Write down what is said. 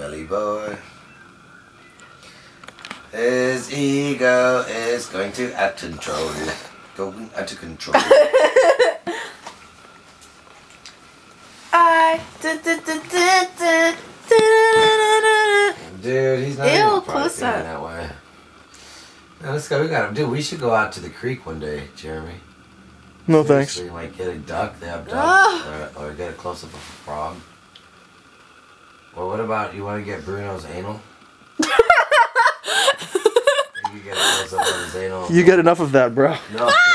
smelly boy. His ego is going to out of control. Going out of control. Dude, he's not even close up that way. Now, let's go. We got him. Dude, we should go out to the creek one day, Jeremy. No Seriously, thanks. like get a duck. They have ducks, or get a close up of a frog. Well, what about you want to get Bruno's anal? You get a close up of his anal. You get enough of that, bro. No.